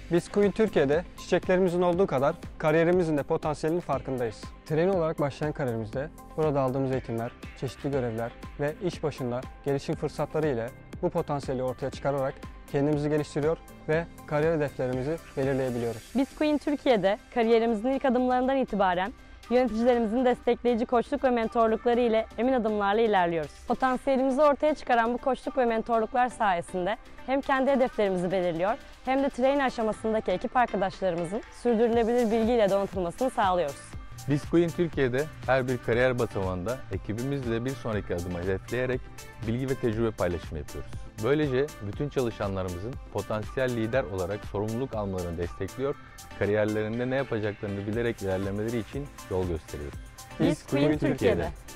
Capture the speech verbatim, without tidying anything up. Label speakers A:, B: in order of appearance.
A: Biz Queen Türkiye'de çiçeklerimizin olduğu kadar kariyerimizin de potansiyelinin farkındayız. Trainee olarak başlayan kariyerimizde burada aldığımız eğitimler, çeşitli görevler ve iş başında gelişim fırsatları ile bu potansiyeli ortaya çıkararak kendimizi geliştiriyor ve kariyer hedeflerimizi belirleyebiliyoruz.
B: Biz Queen Türkiye'de kariyerimizin ilk adımlarından itibaren yöneticilerimizin destekleyici koçluk ve mentorlukları ile emin adımlarla ilerliyoruz. Potansiyelimizi ortaya çıkaran bu koçluk ve mentorluklar sayesinde hem kendi hedeflerimizi belirliyor hem de trainee aşamasındaki ekip arkadaşlarımızın sürdürülebilir bilgiyle donatılmasını sağlıyoruz.
C: Biz Queen Türkiye'de her bir kariyer basamağında ekibimizle bir sonraki adımı hedefleyerek bilgi ve tecrübe paylaşımı yapıyoruz. Böylece bütün çalışanlarımızın potansiyel lider olarak sorumluluk almalarını destekliyor, kariyerlerinde ne yapacaklarını bilerek ilerlemeleri için yol gösteriyoruz.
B: Biz Queen Türkiye'de.